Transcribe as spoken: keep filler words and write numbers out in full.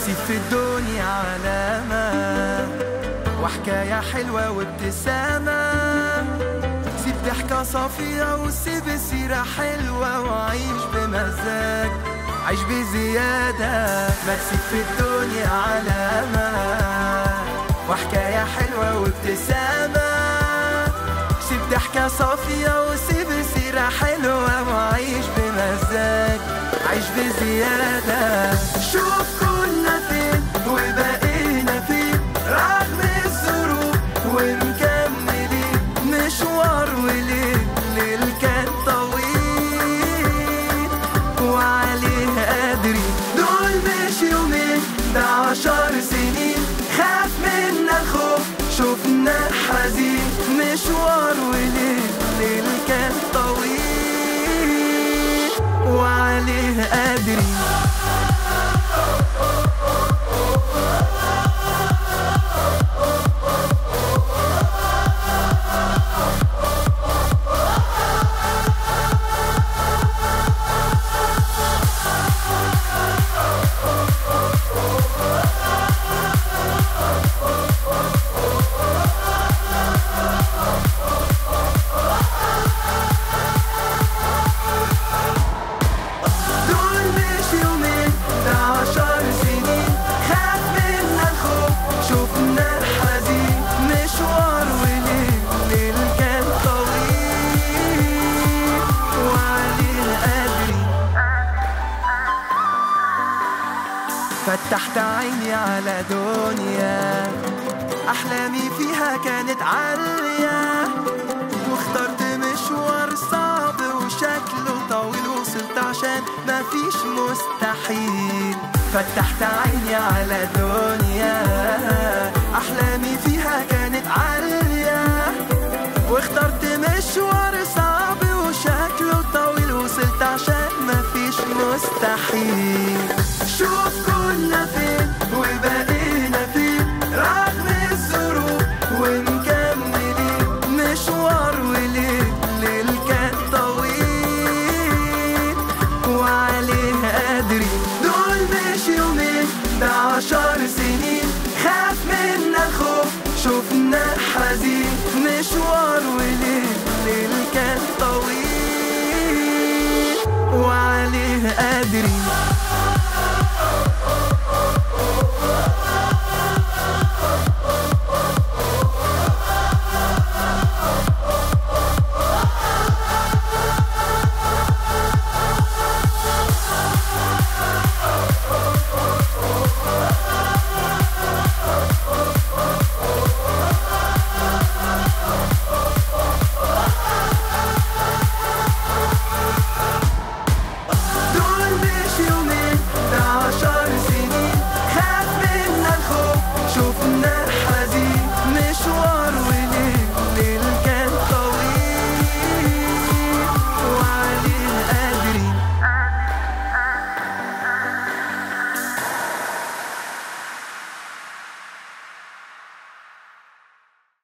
مكسب في الدنيا علامة وحكاية حلوة وابتسامة، سيب ضحكة صافية وسيب سيرة حلوة وعيش بمزاج، عيش بزيادة. مكسب في الدنيا علامة وحكاية حلوة وابتسامة، سيب ضحكة صافية وسيب سيرة حلوة وعيش بمزاج، عيش بزيادة. شوف كنا فين وبقينا فين رغم الظروف ومكملين مشوار وليل، ليل كان طويل وعليه قادرين. دول مش يومين ده عشر سنين، خاف منا الخوف شوفنا حزين، مشوار وليل، ليل كان طويل وعليه قادرين. فتحت عيني على دنيا أحلامي فيها كانت عالية، واخترت مشوار صعب وشكله طويل، وصلت عشان مفيش مستحيل. فتحت عيني على دنيا أحلامي فيها كانت عالية، واخترت مشوار صعب وشكله طويل، وصلت عشان مفيش مستحيل. شوف كنا فين وبقينا فين رغم الظروف ومكملين مشوار وليل، ليل كان طويل وعليه قادرين. دول مش يومين ده عشر سنين، خاف منا الخوف شوفنا حزين، مشوار وليل، ليل كان طويل وعليه قادرين.